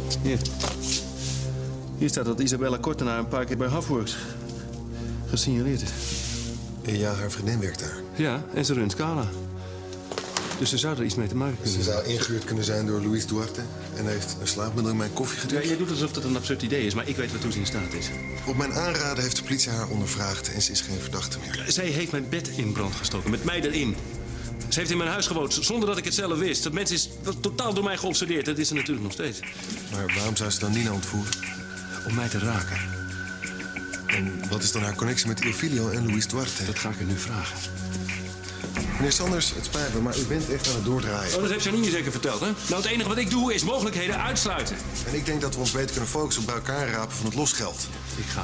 Hier staat dat Isabella Kortenaar een paar keer bij Hafworks gesignaleerd is. Ja, haar vriendin werkt daar. Ja, en ze runt Scala. Dus ze zou er iets mee te maken kunnen Ze hebben. zou ingehuurd kunnen zijn door Luis Duarte en heeft een slaapmiddel in mijn koffie gedrukt. Ja, jij doet alsof dat een absurd idee is, maar ik weet waartoe ze in staat is. Op mijn aanraden heeft de politie haar ondervraagd en ze is geen verdachte meer. Zij heeft mijn bed in brand gestoken, met mij erin. Ze heeft in mijn huis gewoond, zonder dat ik het zelf wist. Dat mens is totaal door mij geobsedeerd. Dat is ze natuurlijk nog steeds. Maar waarom zou ze dan Nina ontvoeren? Om mij te raken. En wat is dan haar connectie met Ilfilio en Luis Duarte? Dat ga ik er nu vragen. Meneer Sanders, het spijt me, maar u bent echt aan het doordraaien. Oh, dat heeft Janine zeker verteld, hè? Nou, het enige wat ik doe is mogelijkheden uitsluiten. En ik denk dat we ons beter kunnen focussen op bij elkaar rapen van het losgeld. Ik ga.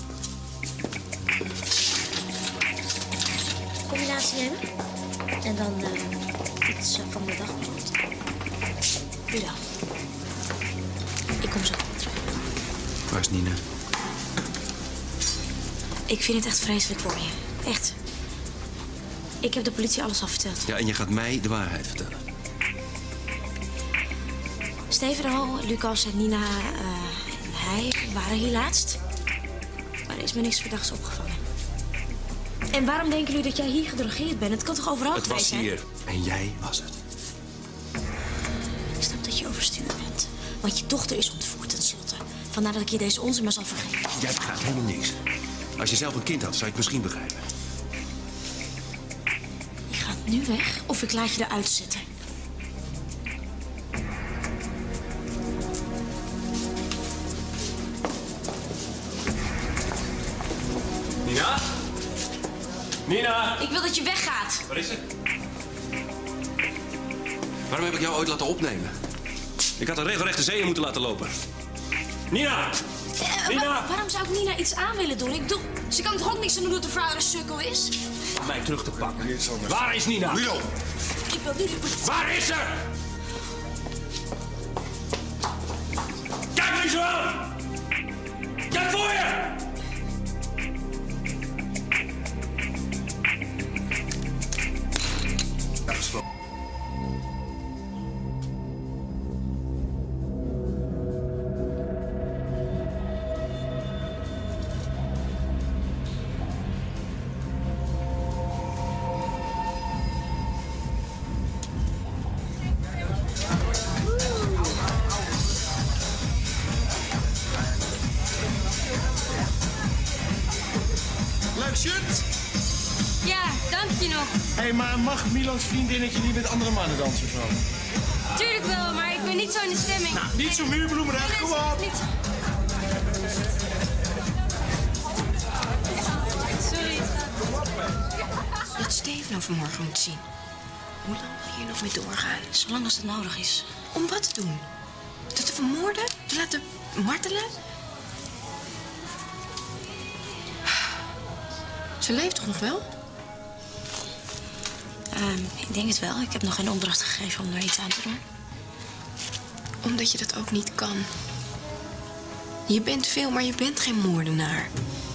Combinatie hebben. En dan iets van de dagbrood. Goeiedag. Ik kom zo terug. Waar is Nina? Ik vind het echt vreselijk voor je. Echt. Ik heb de politie alles al verteld. Ja, en je gaat mij de waarheid vertellen. Stefano, Lucas en Nina en hij waren hier laatst. Maar er is me niks verdachts opgevallen. En waarom denken jullie dat jij hier gedrogeerd bent? Het kan toch overal Het geweest was zijn? hier. En jij was het. Ik snap dat je overstuur bent. Want je dochter is ontvoerd tenslotte. Vandaar dat ik je deze onzin maar zal vergeven. Jij begrijpt helemaal niks. Als je zelf een kind had, zou je het misschien begrijpen. Je gaat nu weg of ik laat je eruit zitten. Nina? Nina! Ik wil dat je weggaat. Waar is ze? Waarom heb ik jou ooit laten opnemen? Ik had een regelrechte zeeën moeten laten lopen. Nina! Nina! Waarom zou ik Nina iets aan willen doen? Ik bedoel, ze kan toch ook niks aan doen dat de vrouw een sukkel is? Om mij terug te pakken. Meneer Sanders. Waar is Nina? Guido! Ik wil nu de politie. Waar is ze? Kijk me zo aan! Kijk voor je! Afgesproken. Leuk shirt. Ja, dank je nog. Hé, maar mag Milans vriendinnetje niet met andere mannen dansen of zo? Tuurlijk wel, maar ik ben niet zo in de stemming. Nou, niet zo muurbloemerig, kom op. Niet... Sorry. Dat Stefano vanmorgen moet zien. Hoe lang wil je hier nog mee doorgaan? Zolang als het nodig is. Om wat te doen? Dat te vermoorden? Te laten martelen? Ze leeft toch nog wel? Ik denk het wel. Ik heb nog geen opdracht gegeven om er iets aan te doen. Omdat je dat ook niet kan. Je bent veel, maar je bent geen moordenaar.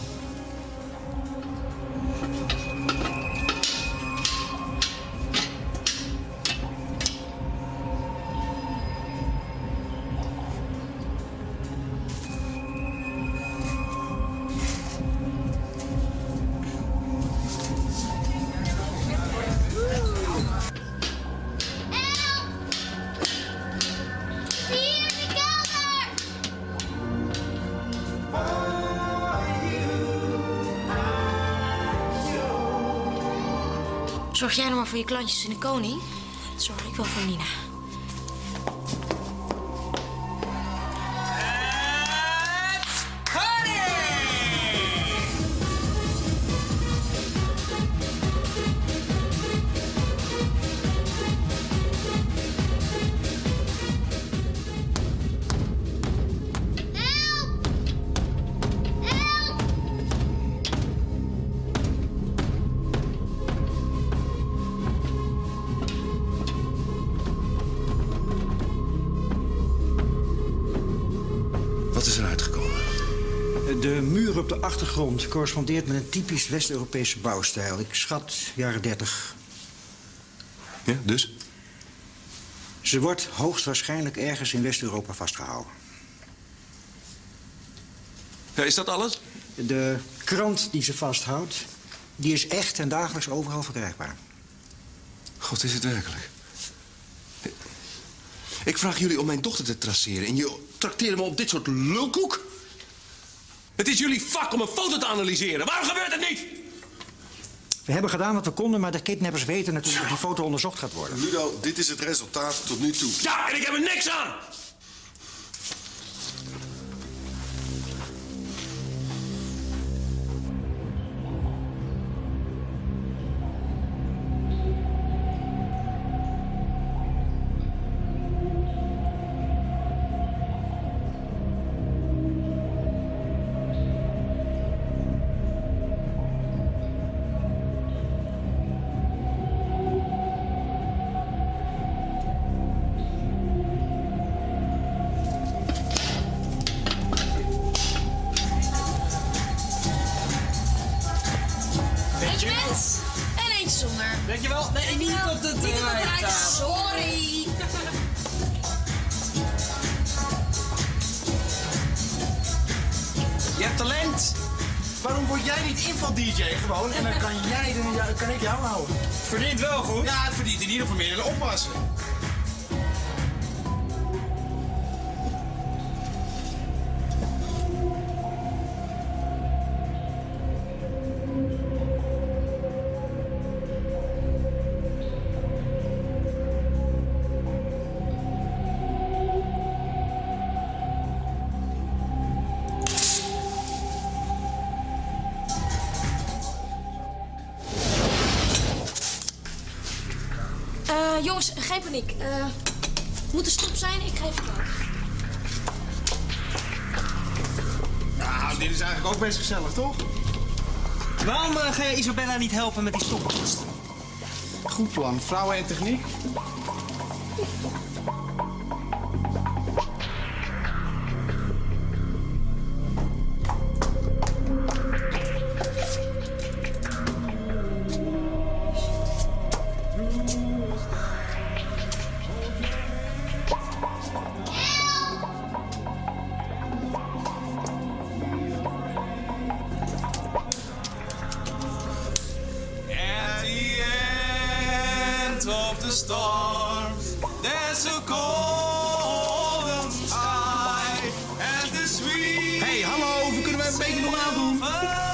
Zorg jij nou maar voor je klantjes in de koning. Dan zorg ik wel voor Nina. Wat is er uitgekomen? De muur op de achtergrond correspondeert met een typisch West-Europese bouwstijl. Ik schat jaren 30. Ja, dus? Ze wordt hoogstwaarschijnlijk ergens in West-Europa vastgehouden. Ja, is dat alles? De krant die ze vasthoudt, die is echt en dagelijks overal verkrijgbaar. God, is het werkelijk? Ik vraag jullie om mijn dochter te traceren en je trakteert me op dit soort lulkoek? Het is jullie vak om een foto te analyseren. Waarom gebeurt het niet? We hebben gedaan wat we konden, maar de kidnappers weten natuurlijk dat die foto onderzocht gaat worden. Ludo, dit is het resultaat tot nu toe. Ja, en ik heb er niks aan! Eentje met en eentje zonder. Weet je wel? Nee, niet op de draaitafel. Sorry. Je hebt talent. Waarom word jij niet inval-dj gewoon en dan kan ik jou houden? Verdient wel goed. Ja, het verdient in ieder geval meer dan oppassen. Jongens, geen paniek. Moet er stop zijn? Ik ga even kijken. Nou, dit is eigenlijk ook best gezellig, toch? Waarom ga je Isabella niet helpen met die stopkast? Goed plan. Vrouwen en techniek. storm, there's a golden sky and the sweet. Hey, hallo, we kunnen wij een beetje normaal doen?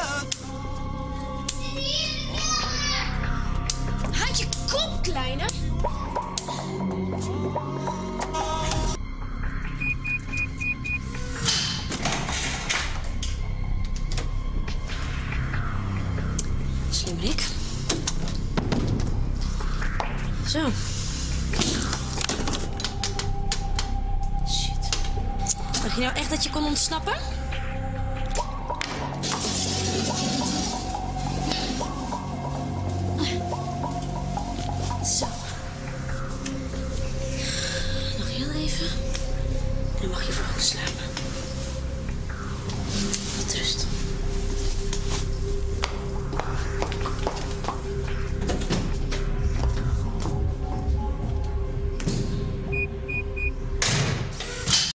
Houd je kop, kleine. Slimmerik. Zo. Shit. Dacht je nou echt dat je kon ontsnappen?